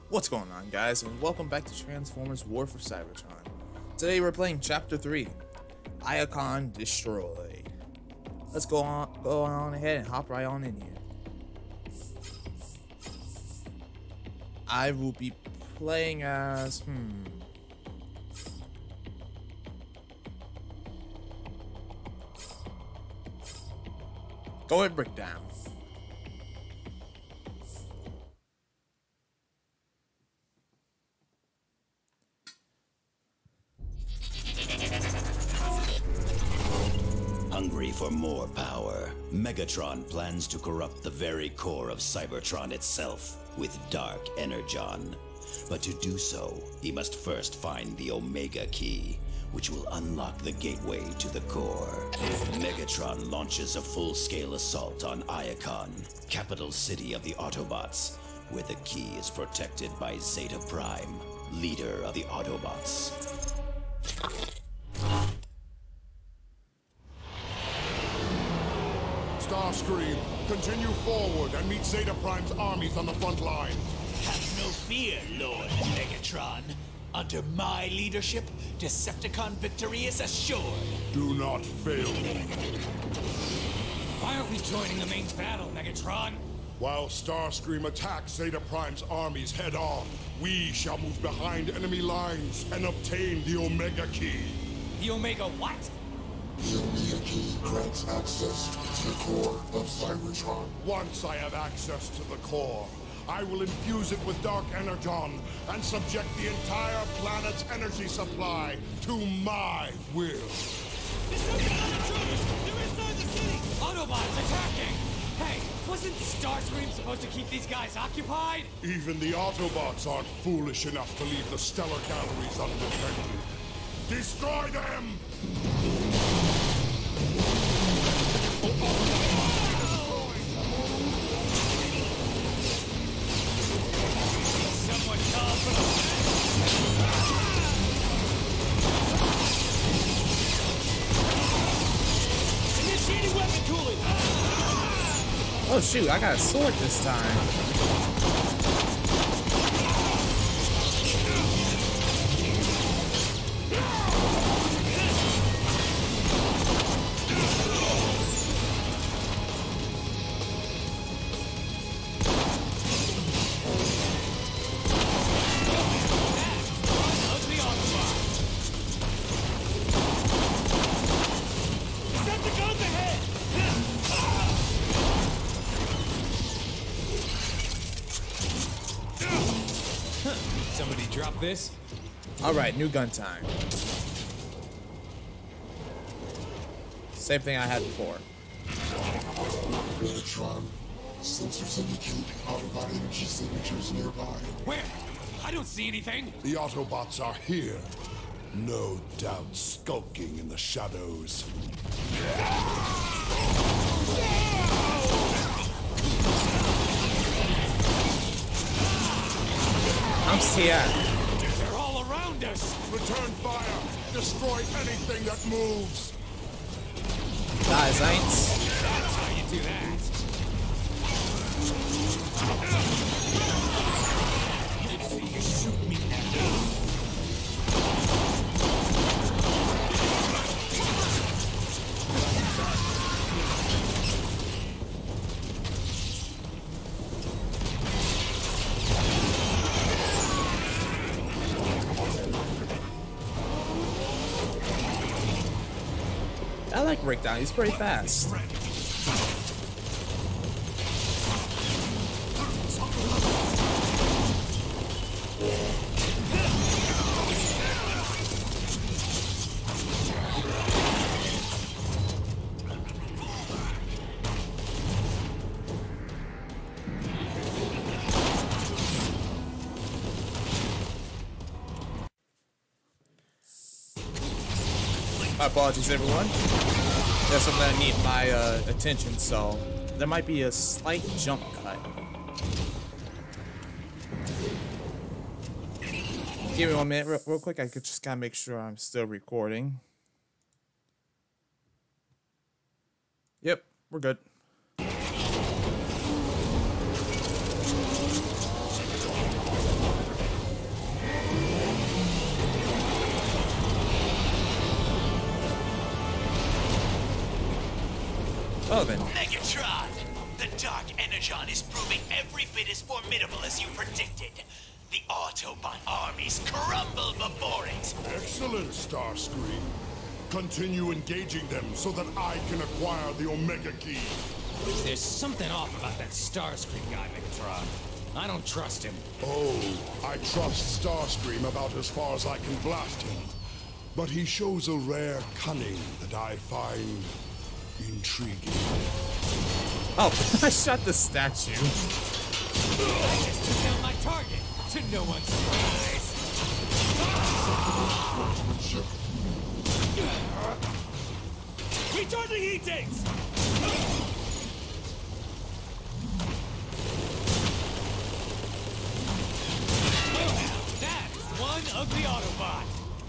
What's going on, guys, and welcome back to Transformers War for Cybertron. Today we're playing Chapter 3, Iacon Destroyed. Let's go on ahead and hop right on in here. I will be playing as, Go ahead, Breakdown. Hungry for more power, Megatron plans to corrupt the very core of Cybertron itself with Dark Energon. But to do so, he must first find the Omega Key, which will unlock the gateway to the core. Megatron launches a full-scale assault on Iacon, capital city of the Autobots, where the key is protected by Zeta Prime, leader of the Autobots. Starscream, continue forward and meet Zeta Prime's armies on the front line. Have no fear, Lord Megatron. Under my leadership, Decepticon victory is assured. Do not fail me. Why aren't we joining the main battle, Megatron? While Starscream attacks Zeta Prime's armies head-on, we shall move behind enemy lines and obtain the Omega Key. The Omega what? The Omega Key grants access to the core of Cybertron. Once I have access to the core, I will infuse it with Dark Energon and subject the entire planet's energy supply to my will. Autobots attacking! Hey, wasn't Starscream supposed to keep these guys occupied? Even the Autobots aren't foolish enough to leave the stellar galleries undefended. Destroy them! Someone call for initiating weapon cooling! Oh shoot, I got a sword this time. Somebody drop this? Alright, new gun time. Same thing I had before. Megatron, sensors indicate Autobot energy signatures nearby. Where? I don't see anything. The Autobots are here. No doubt skulking in the shadows. I'm CI. They're all around us. Return fire! Destroy anything that moves! Die, Zaints. That's how you do that. Let's see you shoot me now. I like Breakdown, he's pretty fast. My apologies, everyone. There's something that need my attention, so there might be a slight jump cut. Give me 1 minute, real quick. I could just gotta make sure I'm still recording. Yep, we're good. Oh, then. Megatron! The Dark Energon is proving every bit as formidable as you predicted. The Autobot armies crumble before it. Excellent, Starscream. Continue engaging them so that I can acquire the Omega Key. There's something off about that Starscream guy, Megatron. I don't trust him. Oh, I trust Starscream about as far as I can blast him. But he shows a rare cunning that I find intriguing. Oh, I shot the statue. I just took down my target, to no one's surprise. Recharge the heat tanks! That is one ugly Autobot.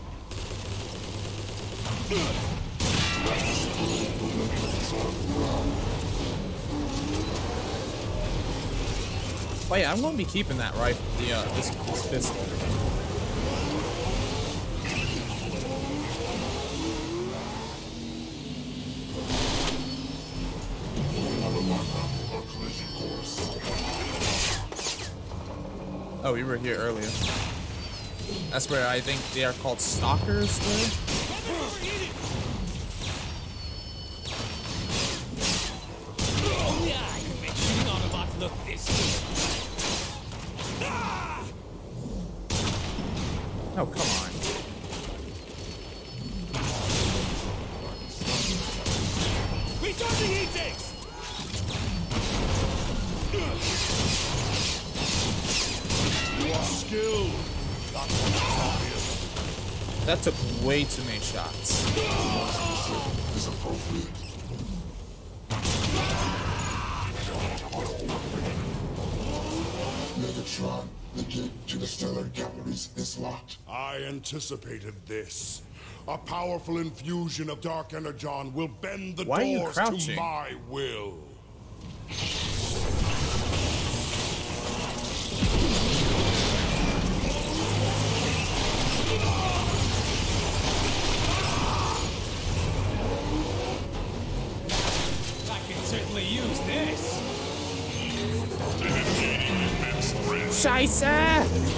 Oh yeah, I'm gonna be keeping that rifle, this pistol. Oh, we were here earlier. That's where I think they are called stalkers there. Yeah, I can make shooting Autobots look this good. Oh, come on. Recharge the heat tanks! You are skilled. That's what's obvious. That took way too many shots. Is appropriate. Megatron, the gate to the stellar galleries is locked. I anticipated this. A powerful infusion of Dark Energon will bend the Why are you doors crouching? to my will. I can certainly use this. Scheiße!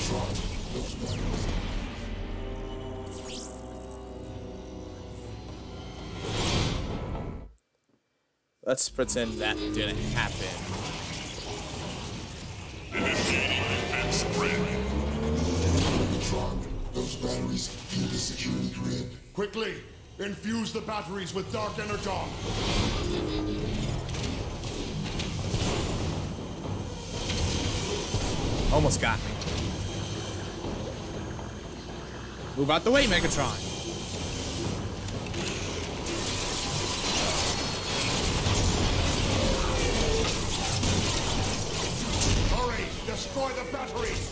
Let's pretend that didn't happen. Megatron, those batteries feed the security grid. Quickly, infuse the batteries with Dark Energon. Almost got me. Move out the way, Megatron. Hurry, destroy the batteries.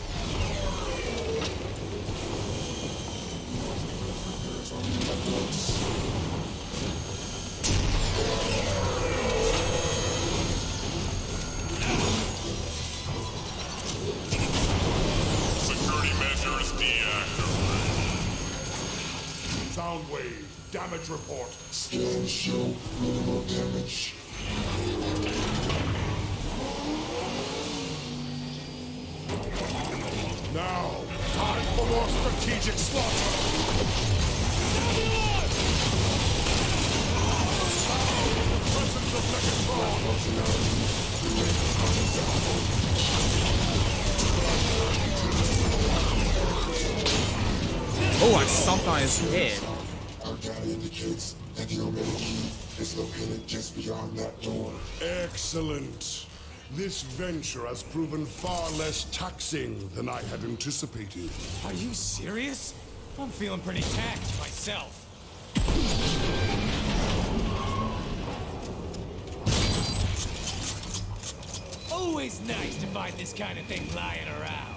Security measures deactivated. Soundwave, damage report. Scans show minimal damage. Now, time for more strategic slaughter. Presence of Megatron. Oh, I stomped on his head. Our data indicates that the Omega Key is located just beyond that door. Excellent. This venture has proven far less taxing than I had anticipated. Are you serious? I'm feeling pretty taxed myself. Always nice to find this kind of thing lying around.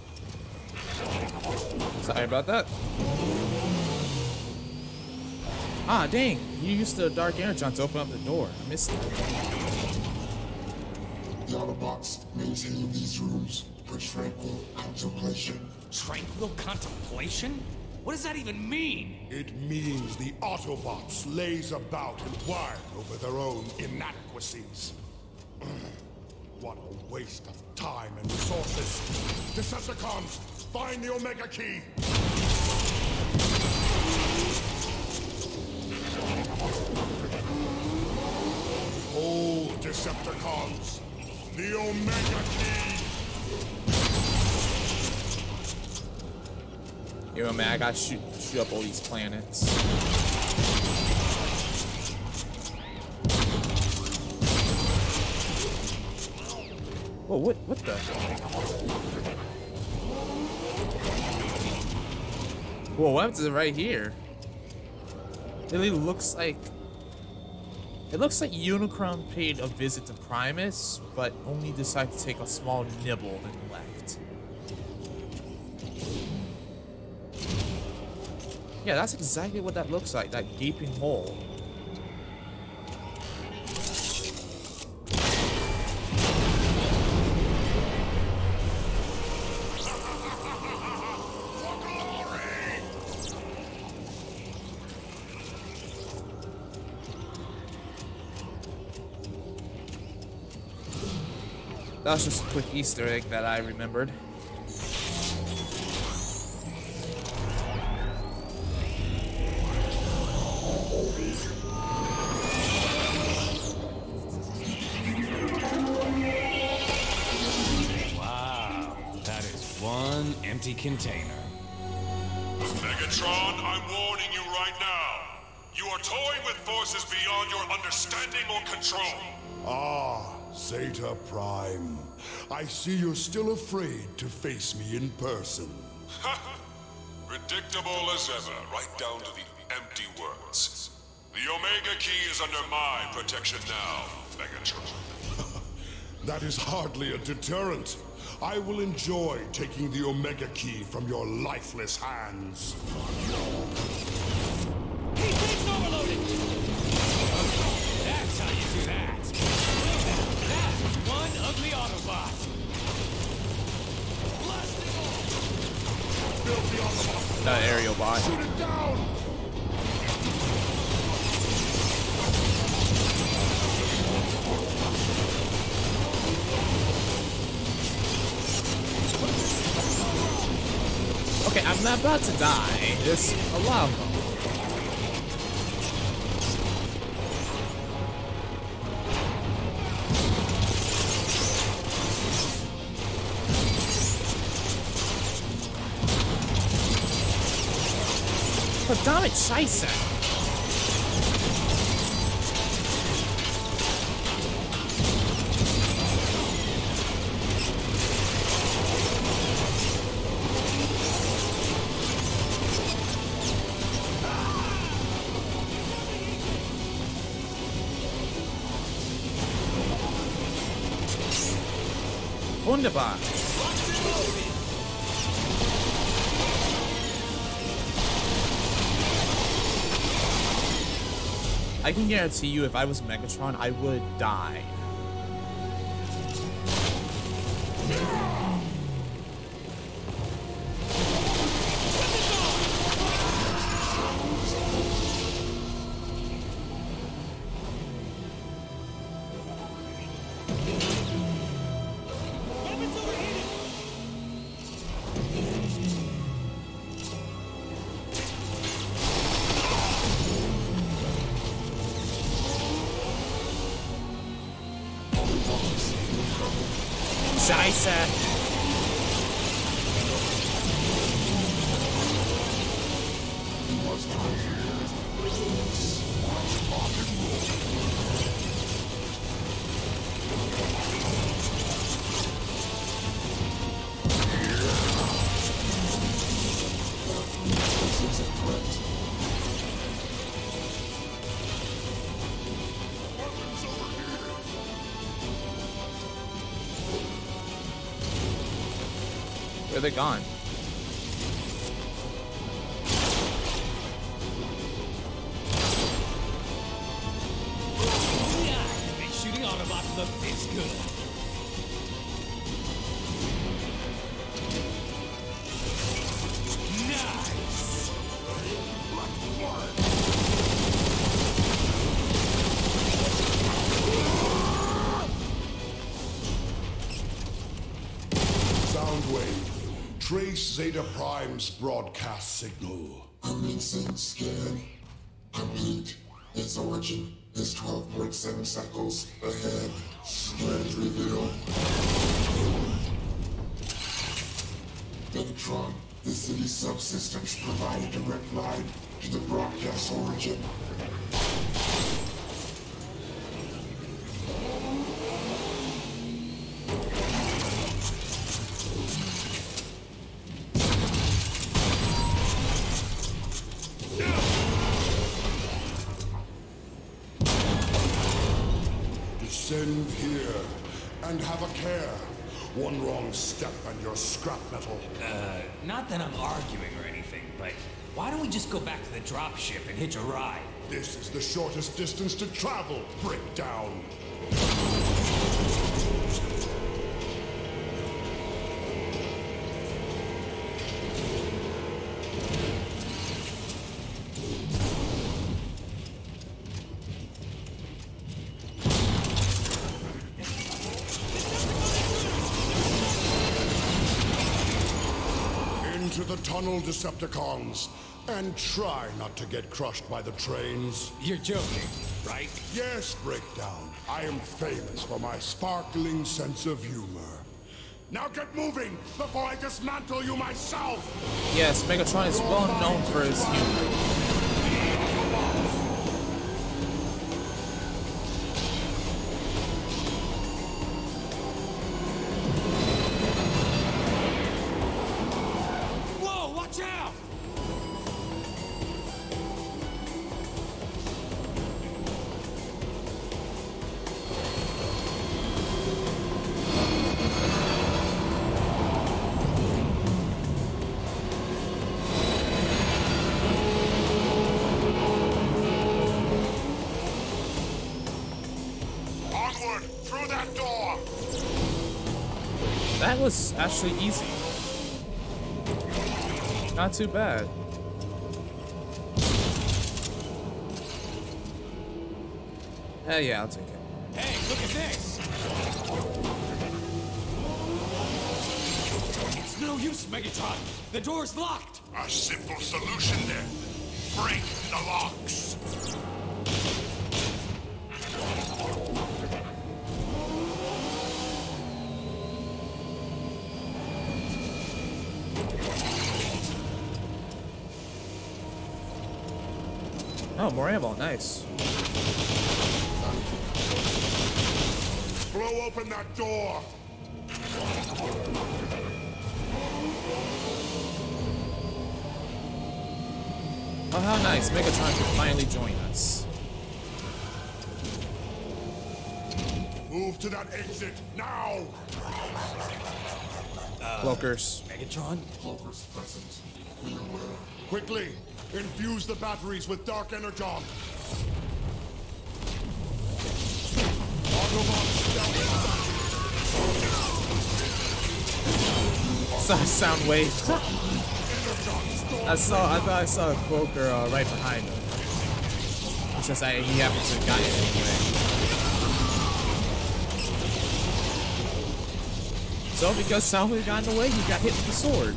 Sorry about that. Ah, dang. You used the Dark Energon to open up the door. I missed that. The Autobots maintain these rooms for tranquil contemplation. Tranquil contemplation? What does that even mean? It means the Autobots laze about and whine over their own inadequacies. What a waste of time and resources. Decepticons, find the Omega Key! Oh, Decepticons, the Omega Key! Yo, man, I gotta shoot up all these planets. Whoa, what the? Whoa, what happens right here? It really looks like... It looks like Unicron paid a visit to Primus, but only decided to take a small nibble and left. Yeah, that's exactly what that looks like, that gaping hole. That was just a quick Easter egg that I remembered. Wow, that is one empty container. Megatron, I'm warning you right now. You are toying with forces beyond your understanding or control. Ah, Zeta Prime. I see you're still afraid to face me in person. Predictable as ever, right down to the empty words. The Omega Key is under my protection now, Megatron. That is hardly a deterrent. I will enjoy taking the Omega Key from your lifeless hands. Hey, things overloaded! That's how you do that. That is one ugly Autobot. Build the Autobot. That aerial bot. Shoot it down! Okay, I'm not about to die. There's a lot of them. But damn it, Scheisse! Wunderbar. I can guarantee you if I was Megatron, I would die. Scheisse! Where are they gone? Yeah, make shooting Autobots look this good. Nice! Soundwave. Trace Zeta Prime's broadcast signal. Commencing scan. Complete. Its origin is 12.7 cycles ahead. Strand reveal. Megatron, the city subsystems provide a direct line to the broadcast origin. Descend here and have a care. One wrong step and you're scrap metal. Not that I'm arguing or anything, but why don't we just go back to the dropship and hitch a ride? This is the shortest distance to travel, Breakdown. Into the tunnel, Decepticons, and try not to get crushed by the trains. You're joking, right? Yes, Breakdown. I am famous for my sparkling sense of humor. Now get moving before I dismantle you myself! Yes, Megatron is well known for his humor. That was actually easy. Not too bad. Hey, yeah, I'll take it. Hey, look at this! It's no use, Megatron! The door's locked! A simple solution then. Break the locks. Oh, more ammo, nice. Blow open that door! Oh, how nice. Megatron can finally join us. Move to that exit, now! Cloakers. Megatron? Cloakers present. Quickly, infuse the batteries with Dark Energon. Soundwave. I thought I saw a Cloaker right behind him. It's just he happened to have gotten it anyway. So because Soundwave got in the way, he got hit with the sword.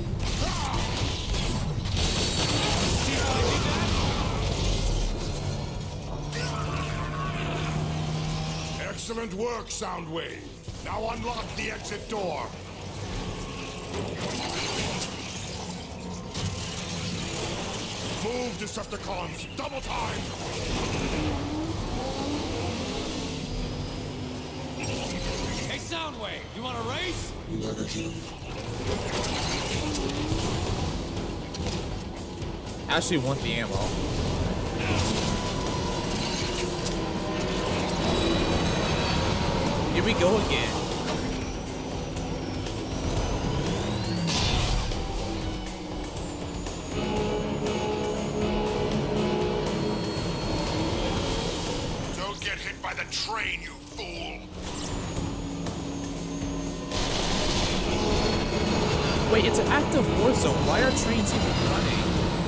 Excellent work, Soundwave. Now unlock the exit door. Move, Decepticons! Double time! Hey, Soundwave, you want a race? I actually want the ammo. Here we go again. Don't get hit by the train, you fool! Wait, it's an active war zone. Why are trains even running?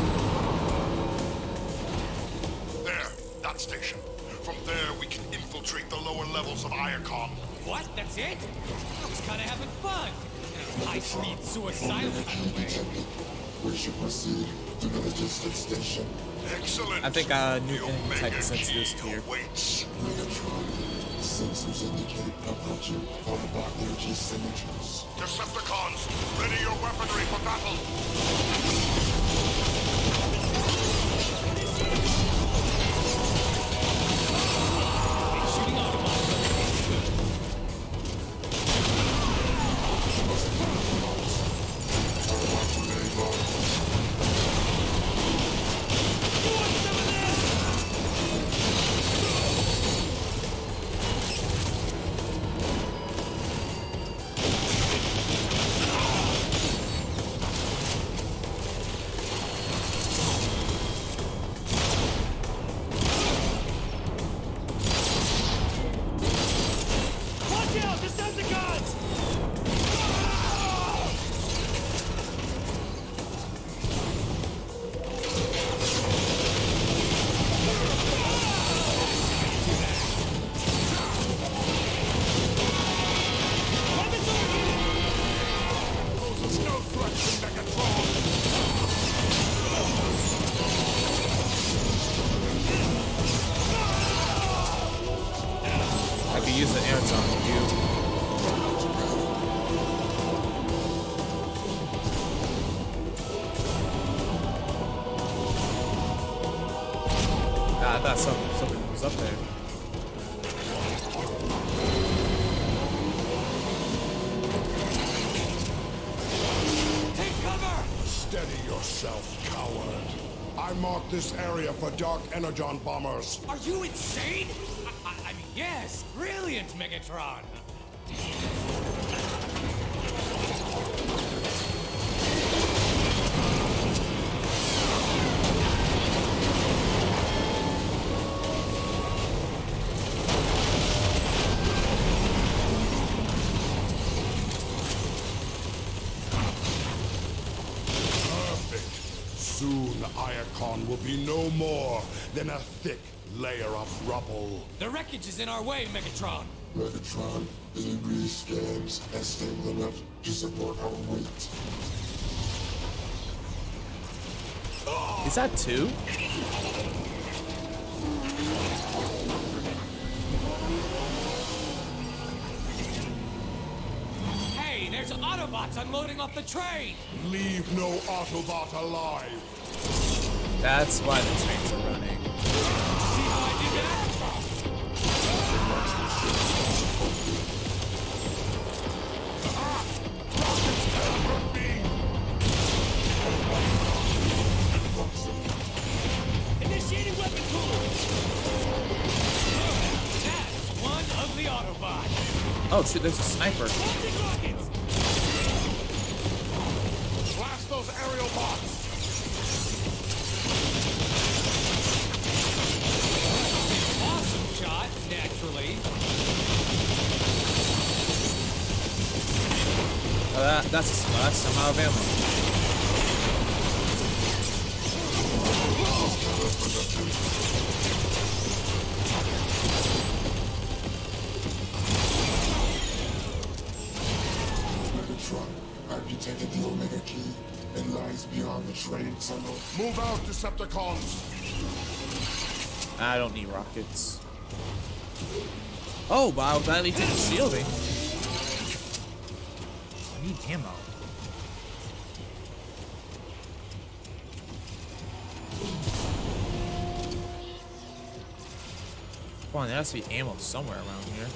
There, that station. From there, we can infiltrate the lower levels of Iacon. What? That's it? I was kinda having fun. I breathe suicidal kind of way. We should proceed to the logistics station. Excellent. I think Newton The Omega Tech sensed Key this here. awaits. Megatron, sensors indicate approaching Autobot energy signatures. Decepticons, ready your weaponry for battle. Shooting Autobots is good. Watch out, Decepticons! Poses no threat to Megatron. I could use the air zone with you. I thought something was up there. Take cover! Steady yourself, coward. I marked this area for Dark Energon bombers. Are you insane? I mean, yes, brilliant, Megatron. Perfect. Soon Iacon will be no more than a thick layer of rubble. The wreckage is in our way, Megatron. Megatron, debris scans are stable enough to support our weight. Is that two? Hey, there's Autobots unloading off the train. Leave no Autobot alive. That's why the trains are running. See how I did that? Initiating weapon cooler. That's one of the Autobots. Oh shoot, there's a sniper. Launching rockets. Blast those aerial bots. Awesome shot, naturally. That's a splash. I'm out of ammo. Megatron, I've detected the Omega Key. It lies beyond the train tunnel. Move out, Decepticons. I don't need rockets. Oh, but I'll gladly take the shielding. I need ammo. Come on, there has to be ammo somewhere around here.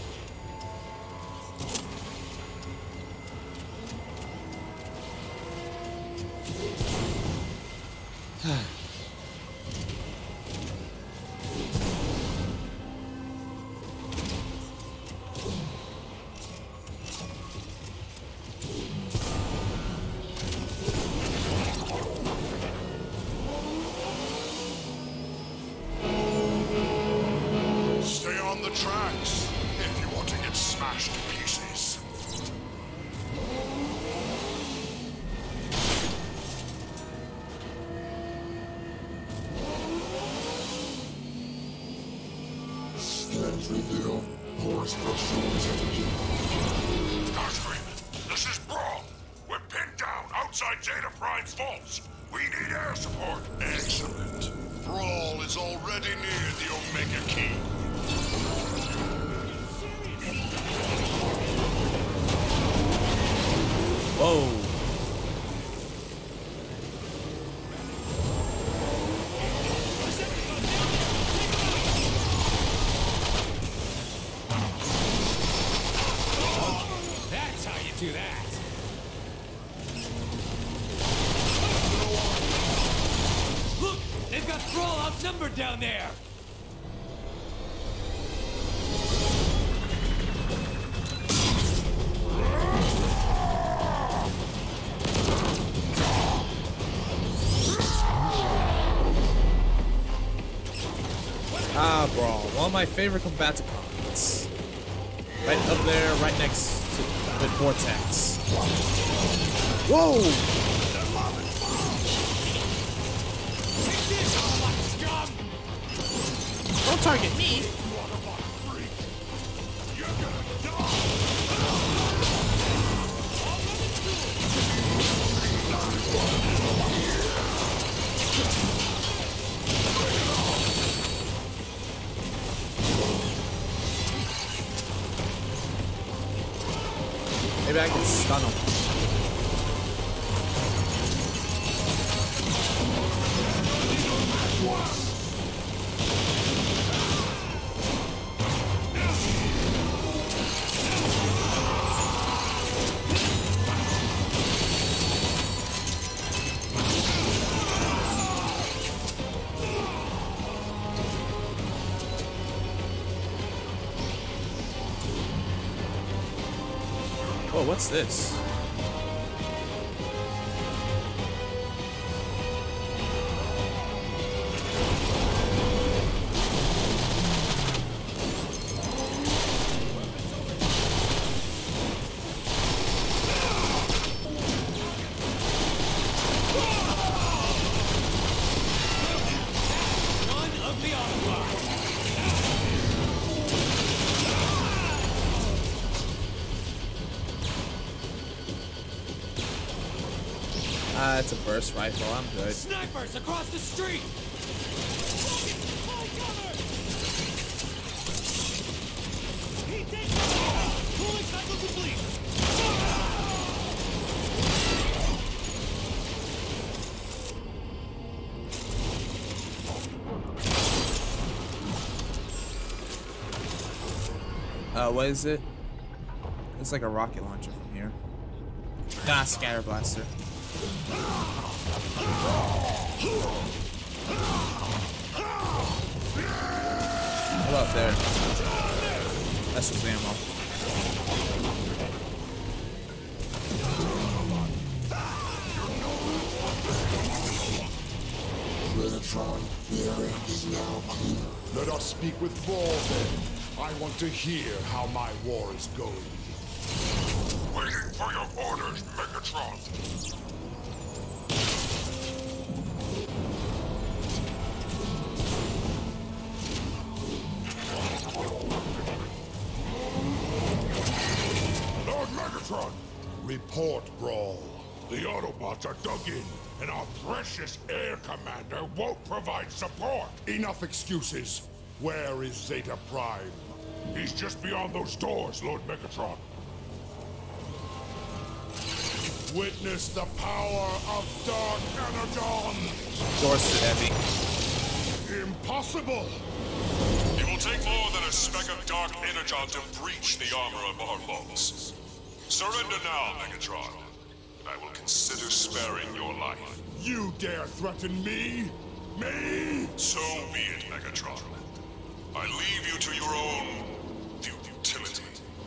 Stay on the tracks if you want to get smashed to pieces. Scans reveal poor structural integrity. Starscream, this is Brawl. outside Zeta Prime's vaults. We need air support. Excellent. Brawl is already near the Omega Key. Whoa. That's how you do that. Look, they've got Thrall outnumbered down there. Ah, Brawl. One of my favorite Combaticons. Right up there, right next to the Vortex. Whoa! Don't target me! Maybe I can stun him. Oh, what's this? One of the Autobots. It's a burst rifle. I'm good. Snipers across the street. What is it? It's like a rocket launcher from here. Nah, scatter blaster. What up there? That's just ammo. Megatron, the area is now clear. Let us speak with Brawl then. I want to hear how my war is going. Waiting for your orders, Megatron. Lord Megatron! Report, Brawl. The Autobots are dug in, and our precious air commander won't provide support. Enough excuses. Where is Zeta Prime? He's just beyond those doors, Lord Megatron. Witness the power of Dark Energon! Doors too heavy. Impossible! It will take more than a speck of Dark Energon to breach the armor of our vaults. Surrender now, Megatron, and I will consider sparing your life. You dare threaten me? Me? So be it, Megatron. I leave you to your own futility.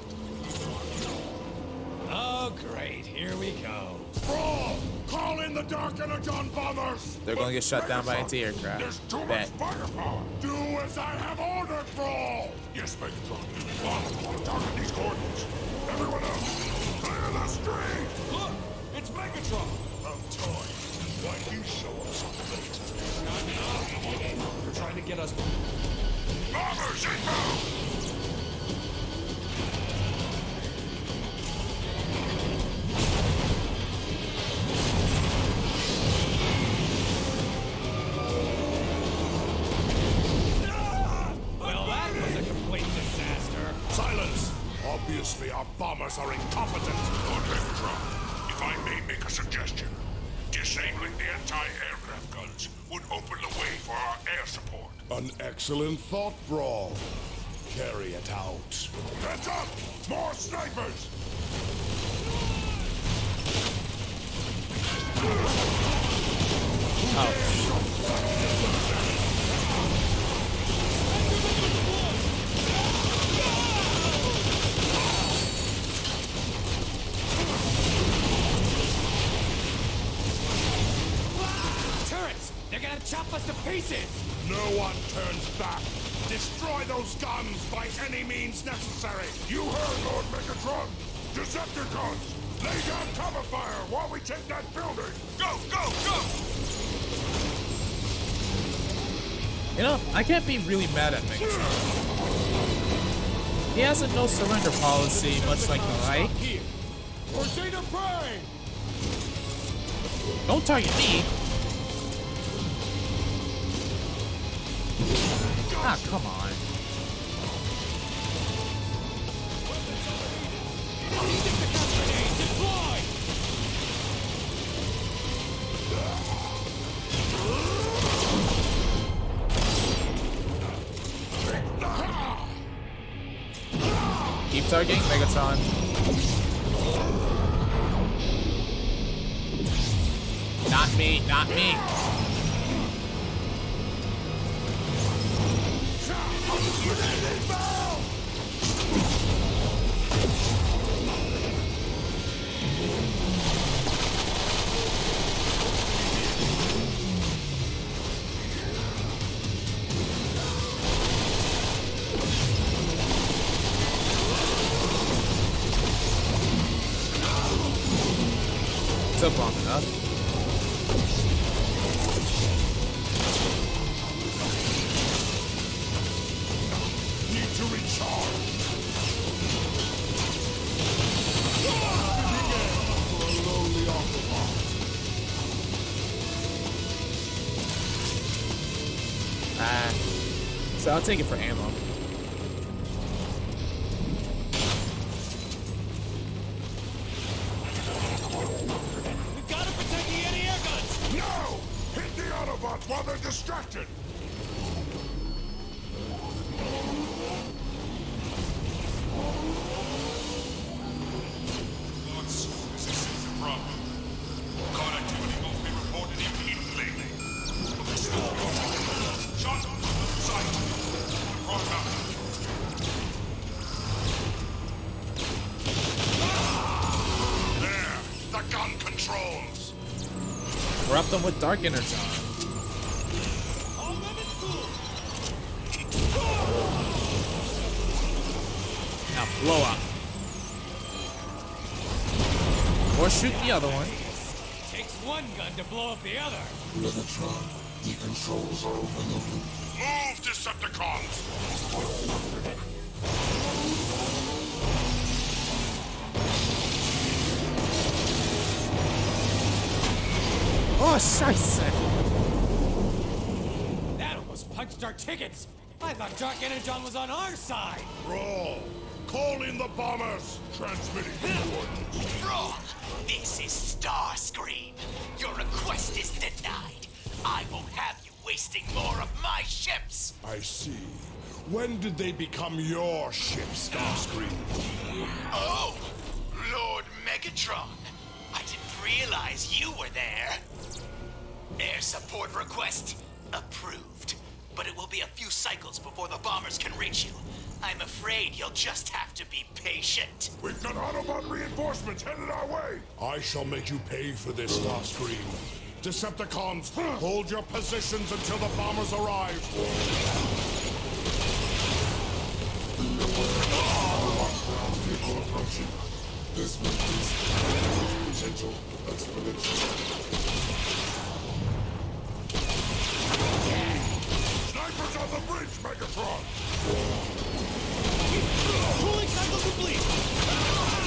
Oh, great. Here we go. Brawl! Call in the Dark Energon bombers! They're gonna get shut down by anti-aircraft. There's too much Bet. firepower. Do as I have ordered, Brawl! Yes, Megatron. On, target these coordinates. Everyone else, clear the street! Look, it's Megatron. I'm toy. Why'd you show up so late? They're trying to get us. Bombers inbound! Obviously, our bombers are incompetent. Lord Megatron, if I may make a suggestion, disabling the anti-aircraft guns would open the way for our air support. An excellent thought, Brawl. Carry it out. Heads up! More snipers! Turrets! They're gonna chop us to pieces! No one turns back. Destroy those guns by any means necessary. You heard, Lord Megatron! Decepticons! Lay down cover fire while we take that building! Go, go, go! You know, I can't be really mad at Megatron. He has a no surrender policy, much like the Light. Crusader Prime! Don't target me. Ah, come on. Keep targeting Megatron. Not me, not me. Took long enough. Need to recharge. For a lonely Autobot. Ah. So I'll take it for ammo. No! Hit the Autobots while they're distracted! Lords, this is the problem. Card activity will be reported immediately. Shots on sight. Brought up. There! The gun controls! Corrupt them with Dark Energon. Now blow up. Or shoot the other one. Takes one gun to blow up the other. Megatron, the controls are overloaded. Move, Decepticons! Oh, scheiße. That almost punched our tickets. I thought Dark Energon was on our side. Brawl. Call in the bombers. Transmitting coordinates. Wrong! This is Starscream. Your request is denied. I won't have you wasting more of my ships. I see. When did they become your ship, Starscream? Oh, Lord Megatron. I didn't realize you were there. Air support request approved. But it will be a few cycles before the bombers can reach you. I'm afraid you'll just have to be patient. We've got Autobot reinforcements headed our way! I shall make you pay for this, Starscream. Decepticons, hold your positions until the bombers arrive. This will increase potential exponentially. Snipers on the bridge, Megatron! Cooling cycle complete.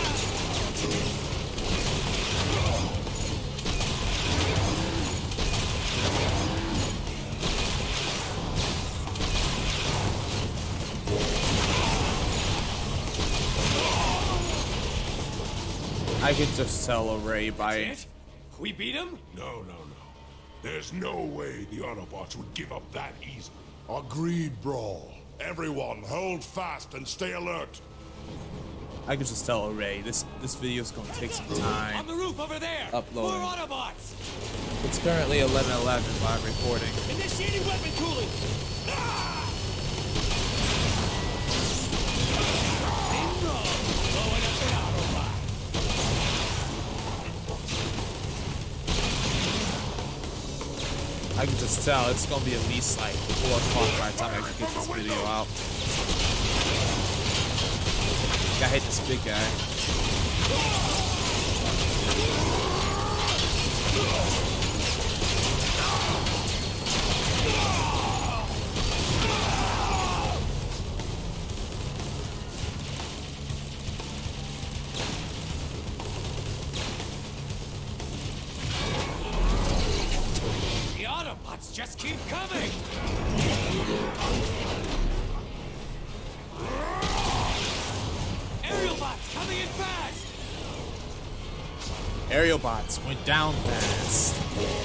I can just tell Array by It? We beat him? No. There's no way the Autobots would give up that easily. Agreed, Brawl. Everyone, hold fast and stay alert. I can just tell Array this video's gonna take some time. On the roof over there! Uploading. More Autobots! It's currently 11:11 while I'm recording. Initiating weapon cooling! Ah! Bingo! Blowing up an Autobot! I can just tell it's gonna be at least like 4 o'clock by the time I can get this video out. I hit this big guy. The Autobots just keep coming! Aerial bots coming in fast! Aerial bots went down fast.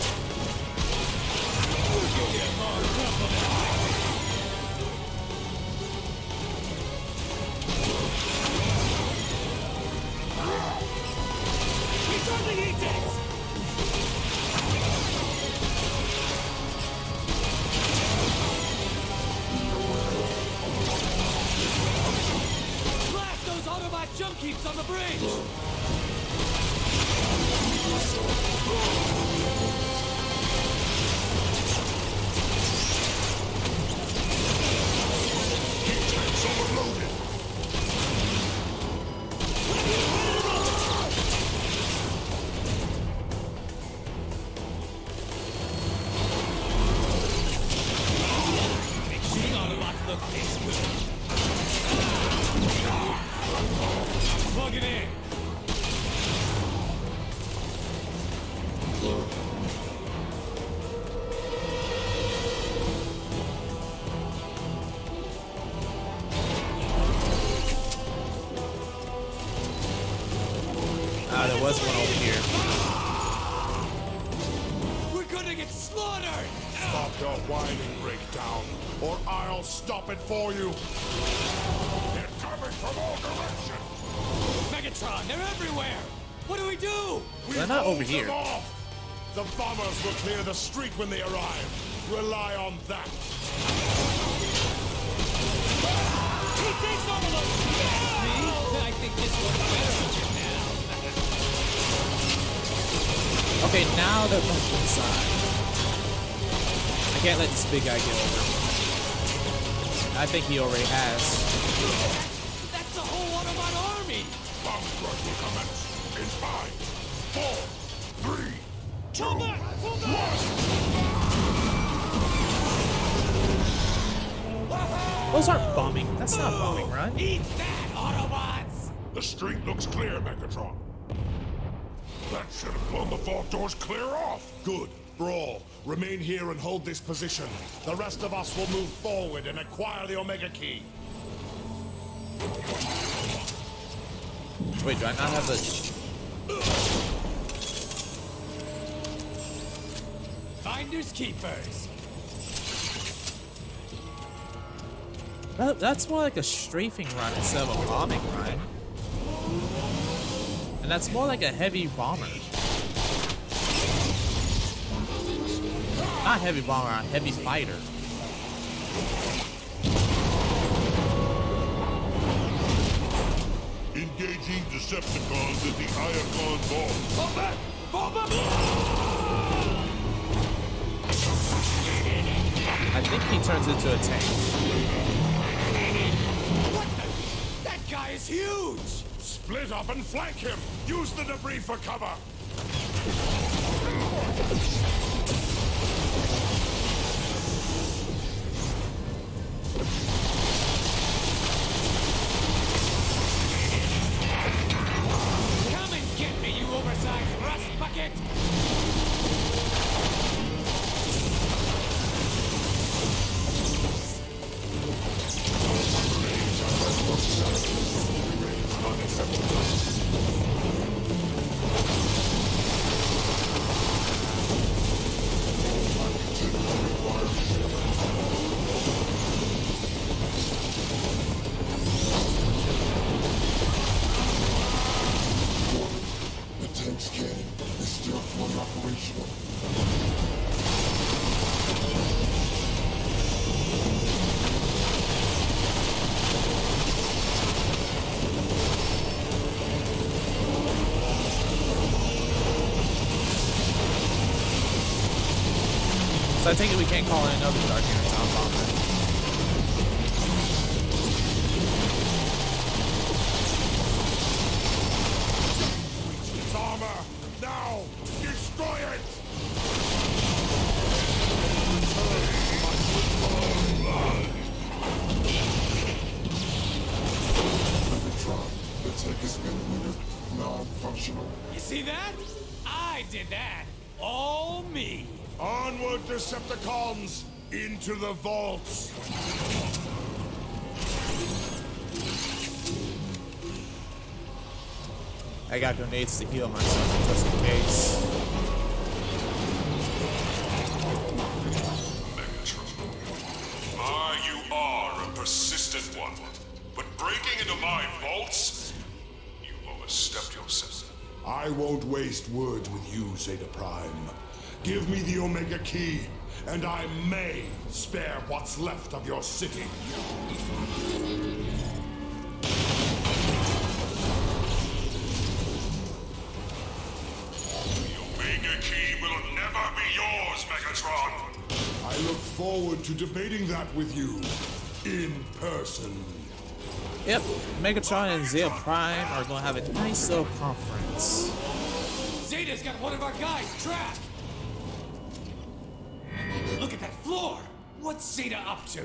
Returning E-Tanks! Blast those Autobot jump keeps on the bridge! Tanks overloaded. Shooting Autobots look this good. Plug it in. There was one over here. We're gonna get slaughtered! Stop your whining, Breakdown, or I'll stop it for you. They're coming from all directions. Megatron, they're everywhere! What do we do? We They're not hold over here. them off. The bombers will clear the street when they arrive. Rely on that. He takes overload! Me? I think this one's better now. Okay, now they're pushing inside. I can't let this big guy get over. I think he already has. That's the whole Autobot army! Bomb rush will commence in 5, 4, 3, 2, Pull back! Pull back! 1. Those aren't bombing. That's not bombing, right? Eat that, Autobots! The street looks clear, Megatron. That should have blown the vault doors clear off. Good. Brawl, remain here and hold this position. The rest of us will move forward and acquire the Omega Key. Wait, do I not have the... Finders keepers. That's more like a strafing run instead of a bombing run. And that's more like a heavy bomber. Not heavy bomber, a heavy fighter. Engaging Decepticons at the Iacon Vault. Bomb back! Bomb back! I think he turns into a tank. What the? That guy is huge! Split up and flank him. Use the debris for cover. Come and get me, you oversized rust bucket! So I think we can't call in another Dark Energon bomber. Its armor! Now! Destroy it! Megatron, the tech has been rendered non-functional. You see that? I did that. All me. Onward, Decepticons! Into the vaults! I got grenades to heal myself just in case. Megatron. You are a persistent one. But breaking into my vaults, you overstepped yourself. I won't waste words with you, Zeta Prime. Give me the Omega Key, and I may spare what's left of your city. The Omega Key will never be yours, Megatron. I look forward to debating that with you in person. Yep, Megatron and Zeta Prime are gonna have a nice little conference. Zeta's got one of our guys trapped. Look at that floor. What's Zeta up to?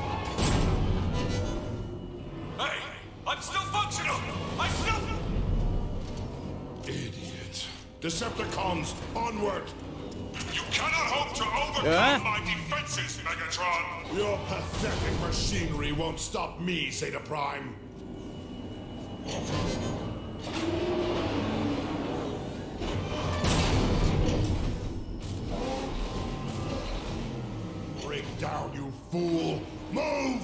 Hey, I'm still functional. I'm still... Idiot. Decepticons, onward! You cannot hope to overcome my defenses, Megatron. Your pathetic machinery won't stop me, Zeta Prime. Break down, you fool! Move!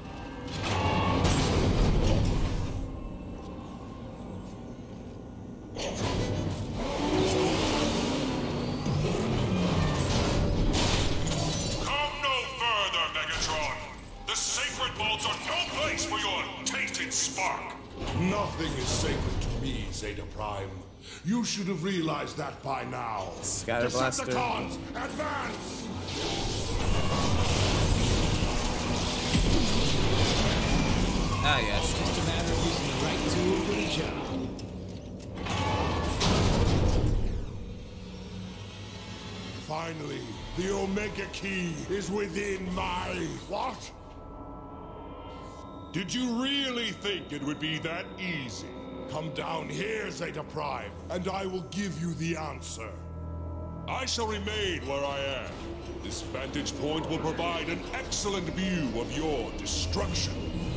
Come no further, Megatron. The sacred vaults are no place for your tainted spark. Nothing is sacred to me, Zeta Prime. You should have realized that by now. Scatter Blaster. Decepticons, advance! Ah, yes. Just a matter of using the right tool for the job. Finally, the Omega Key is within my... What? Did you really think it would be that easy? Come down here, Zeta Prime, and I will give you the answer. I shall remain where I am. This vantage point will provide an excellent view of your destruction.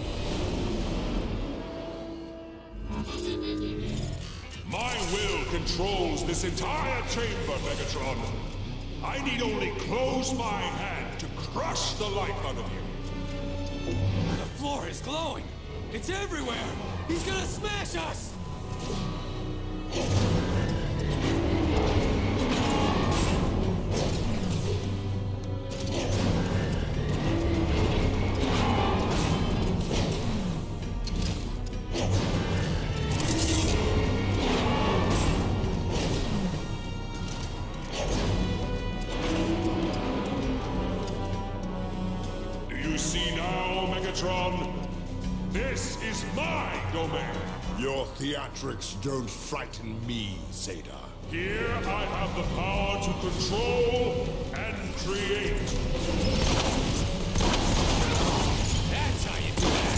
My will controls this entire chamber, Megatron. I need only close my hand to crush the life out of you. The floor is glowing. It's everywhere. He's gonna smash us. Do you see now, Megatron? This is my domain. Your theatrics don't frighten me, Zeta. Here I have the power to control and create. That's how you do that.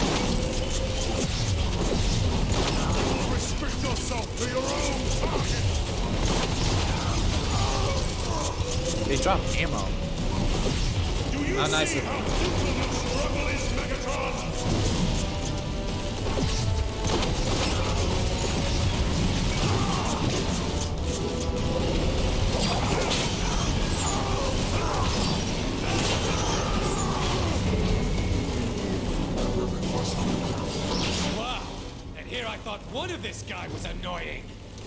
Restrict yourself to your own target! They dropped ammo. Do you How nice see of how them. futile the struggle is, Megatron? Wow. And here I thought one of this guy was annoying.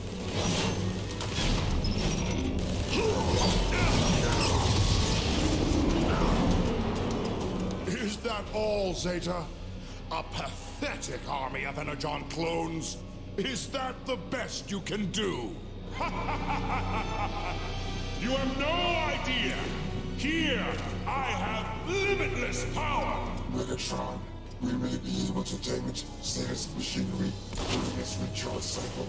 Is that all, Zeta? A pathetic army of Energon clones? Is that the best you can do? You have no idea Here, I have limitless power! Megatron, we may be able to damage Zeus machinery during this recharge cycle.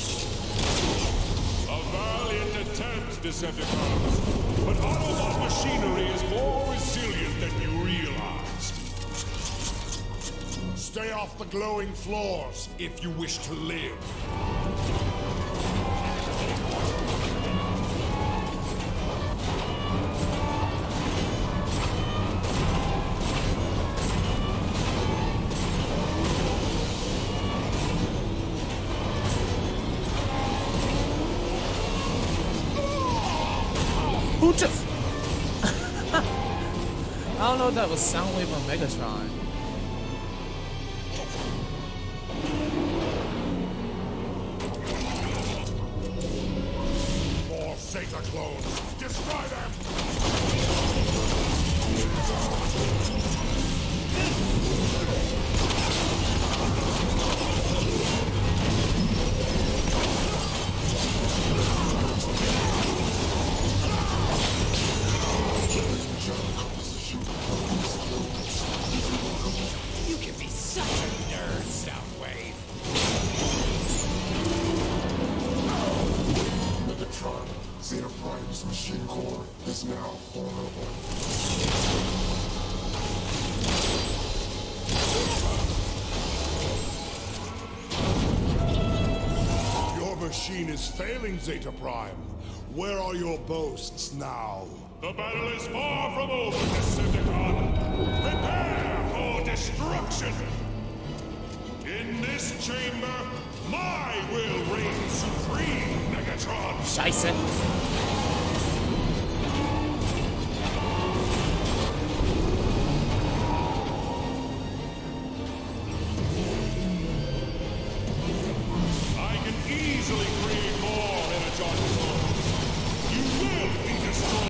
A valiant attempt, Decepticons, but Autobot machinery is more resilient than you realized. Stay off the glowing floors if you wish to live. Who just? I don't know if that was Soundwave or Megatron. More Zeta clones! Destroy them! You can be such a nerd, Soundwave. Megatron, Zeta Prime's machine core is now vulnerable. Your machine is failing, Zeta Prime. Where are your boasts now? The battle is far from over, Decepticon! Prepare for destruction! In this chamber, my will reign supreme, Megatron! Scheiße. I can easily